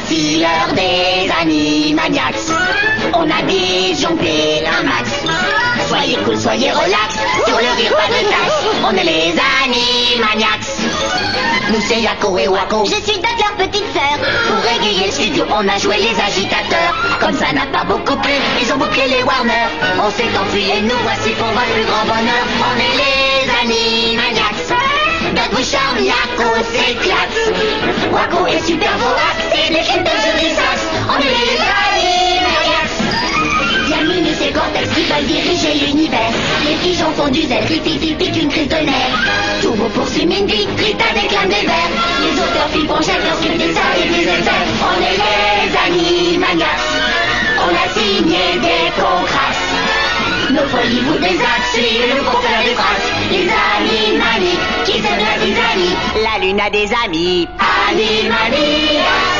l'artilleur des Animaniacs. On a disjoncté un max. Soyez cool, soyez relax, sur le rire pas de taxe. On est les Animaniacs. Nous c'est Yako et Wako. Je suis donc leur petite sœur. Pour égayer le studio, on a joué les agitateurs. Comme ça n'a pas beaucoup plu, ils ont bouclé les Warner. On s'est enfui et nous voici pour votre plus grand bonheur. On est les Animaniacs. Doug Bouchard, Yako s'éclate. Wako est super vorace, c'est des crimes de jeux des sax. On est les Animaniacs. Y'a Minus et Cortex qui veulent diriger l'univers. Les pigeons font du zèle, Fifi pique une crise de nerfs. Turbo poursuit Mindy, Rita déclame des vers. Les auteurs flippent, jettent leur film des salles et des effets. On est les Animaniacs. On a signé des contrats. Nos folies vous désactivent pour faire des phrases. Les Animaniacs qui aiment la zizanie. La lune a des amis. Animaniacs.